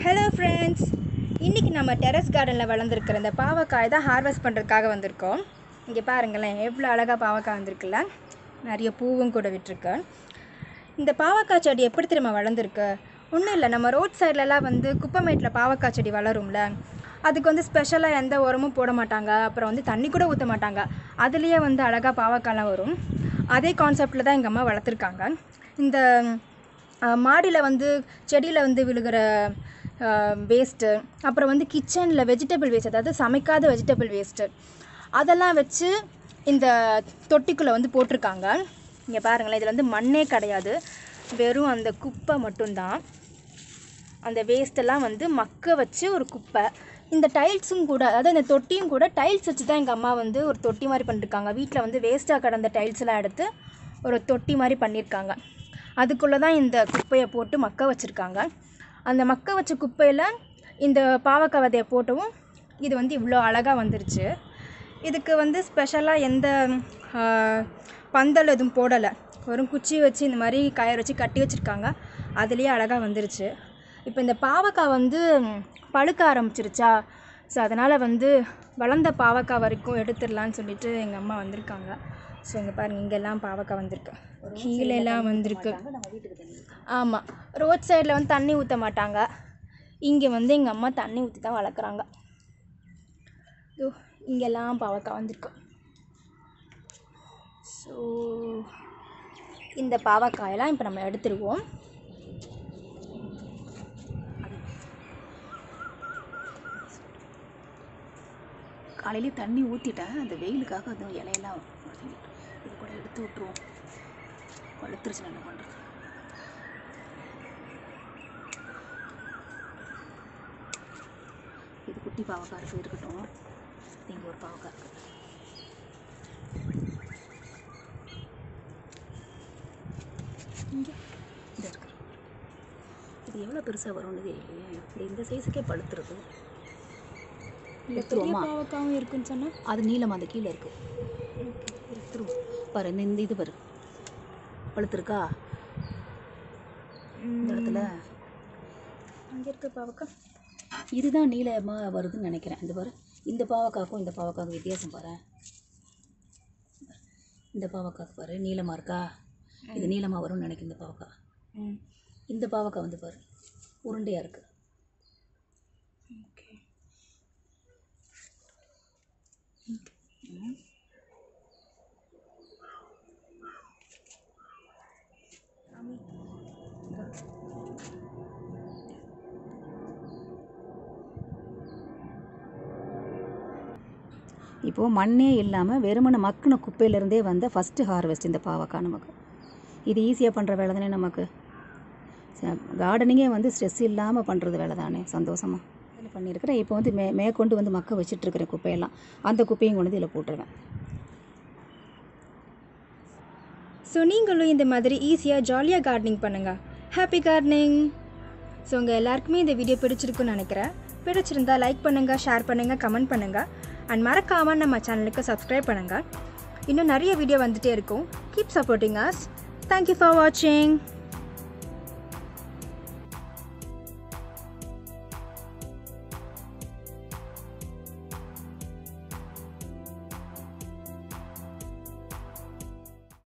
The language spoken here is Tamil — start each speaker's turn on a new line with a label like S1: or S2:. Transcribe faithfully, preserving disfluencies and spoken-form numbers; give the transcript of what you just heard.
S1: Hello friends, இன்னைக்கு நம்ம டெரஸ் கார்டனில் வளர்ந்துருக்கிற இந்த பாவக்காய் தான் ஹார்வெஸ்ட் பண்ணுறதுக்காக வந்திருக்கோம். இங்கே பாருங்களேன், எவ்வளோ அழகாக பாவக்காய் வந்திருக்குல்ல, நிறைய பூவும் கூட விட்டுருக்கு. இந்த பாவக்காய் செடி எப்படி திரும்ப வளர்ந்துருக்கு? ஒன்றும் இல்லை, நம்ம ரோட் சைட்லலாம் வந்து குப்பைமேட்டில் பாவக்காய் செடி வளரும்ல, அதுக்கு வந்து ஸ்பெஷலாக எந்த உரமும் போட மாட்டாங்க, அப்புறம் வந்து தண்ணி கூட ஊற்ற மாட்டாங்க. அதுலேயே வந்து அழகாக பாவக்காய்லாம் வரும். அதே கான்செப்டில் தான் எங்கள் அம்மா வளர்த்துருக்காங்க. இந்த மாடியில் வந்து செடியில் வந்து விழுகிற வேஸ்ட்டு, அப்புறம் வந்து கிச்சனில் வெஜிடபிள் வேஸ்ட், அதாவது சமைக்காத வெஜிடபிள் வேஸ்ட்டு, அதெல்லாம் வச்சு இந்த தொட்டிக்குள்ளே வந்து போட்டிருக்காங்க. இங்கே பாருங்களேன், இதில் வந்து மண்ணே கிடையாது, வெறும் அந்த குப்பை மட்டும்தான். அந்த வேஸ்ட்டெல்லாம் வந்து மக்க வச்சு ஒரு குப்பை. இந்த டைல்ஸும் கூட, அதாவது இந்த தொட்டியும் கூட டைல்ஸ் வச்சு தான் எங்கள் அம்மா வந்து ஒரு தொட்டி மாதிரி பண்ணியிருக்காங்க. வீட்டில் வந்து வேஸ்ட்டாக கடந்த டைல்ஸ்லாம் எடுத்து ஒரு தொட்டி மாதிரி பண்ணியிருக்காங்க. அதுக்குள்ளே தான் இந்த குப்பையை போட்டு மக்க வச்சுருக்காங்க. அந்த மக்க வச்ச குப்பையில் இந்த பாவக்காய் விதையை போட்டவும் இது வந்து இவ்வளோ அழகாக வந்துருச்சு. இதுக்கு வந்து ஸ்பெஷலாக எந்த பந்தல் எதுவும் போடலை, வெறும் குச்சி வச்சு இந்த மாதிரி கயிறு வச்சு கட்டி வச்சுருக்காங்க. அதுலேயே அழகாக வந்துருச்சு. இப்போ இந்த பாவக்காய் வந்து பழுக்க ஆரம்பிச்சிருச்சா, ஸோ அதனால் வந்து வளர்ந்த பாவக்காய் வரைக்கும் எடுத்துடலான்னு சொல்லிட்டு எங்கள் அம்மா வந்திருக்காங்க. ஸோ இங்கே பாருங்கள், இங்கெல்லாம் பாவக்காய் வந்திருக்கு, கீழெல்லாம் வந்திருக்கு. ஆமாம், ரோட் சைடில் வந்து தண்ணி ஊற்ற மாட்டாங்க, இங்கே வந்து எங்கள் அம்மா தண்ணி ஊற்றி தான் வளர்க்குறாங்க. இதோ இங்கெல்லாம் பாவக்காய் வந்திருக்கு. ஸோ இந்த பாவக்காயெல்லாம் இப்போ நம்ம எடுத்துருவோம்.
S2: காலையிலே தண்ணி ஊற்றிட்டேன், அந்த வெயிலுக்காக அந்த இலையெல்லாம் இது கூட எடுத்து விட்டுருவோம். வளர்த்துருச்சு, என்ன பண்ணுறது. இது குட்டி பாவக்காய் இருக்குது, இருக்கட்டும். இங்கே ஒரு பாவக்காய் இருக்குது. இங்கே இந்த இருக்கு. இது எவ்வளோ பெருசாக வரும்னு தெரியலையே. இப்படி இந்த சைஸுக்கே பழுத்துருக்கு.
S1: பெரிய பாவக்காயும் இருக்குன்னு சொன்னால்
S2: அது நீளம் அந்த கீழே இருக்குது. எடுத்துருவோம். பாரு, இந்த இந்த இது பாரு, பழுத்துருக்கா இந்த இடத்துல.
S1: அங்கே இருக்க பாவக்காய்
S2: இதுதான் நீளமாக வருதுன்னு நினைக்கிறேன். இந்த பாரு, இந்த பாவக்காய்க்கும் இந்த பாவக்காய்க்கும் வித்தியாசம் பாரு. இந்த பாவக்காய்க்கு பாரு நீளமாக இருக்கா, இது நீளமாக வரும்னு நினைக்கிறேன். இந்த பாவக்காய், இந்த பாவக்காய் வந்து பாரு உருண்டையாக இருக்குது. இப்போது மண்ணே இல்லாமல் வெறுமனை மக்கின குப்பையிலேருந்தே வந்த ஃபஸ்ட்டு ஹார்வெஸ்ட் இந்த பாவக்காய். நமக்கு இது ஈஸியாக பண்ணுற வேலை தானே. நமக்கு கார்டனிங்கே வந்து ஸ்ட்ரெஸ் இல்லாமல் பண்ணுறது வேலை தானே, சந்தோஷமாக இதில் பண்ணியிருக்கிறேன். இப்போ வந்து மே மே கொண்டு வந்து மக்க வச்சிட்ருக்கிறேன் குப்பையெல்லாம், அந்த குப்பையும் கொண்டு வந்து இதில் போட்டுருவேன்.
S1: ஸோ நீங்களும் இந்த மாதிரி ஈஸியாக ஜாலியாக கார்டனிங் பண்ணுங்கள். Happy gardening. ஸோ உங்கள் எல்லாருக்குமே இந்த வீடியோ பிடிச்சிருக்குன்னு நினைக்கிறேன். பிடிச்சிருந்தா லைக் பண்ணுங்கள், ஷேர் பண்ணுங்கள், கமெண்ட் பண்ணுங்கள், அண்ட் மறக்காமல் நம்ம சேனலுக்கு சப்ஸ்கிரைப் பண்ணுங்கள். இன்னும் நிறைய வீடியோ வந்துகிட்டே இருக்கும். Keep supporting us. Thank you for வாட்சிங்.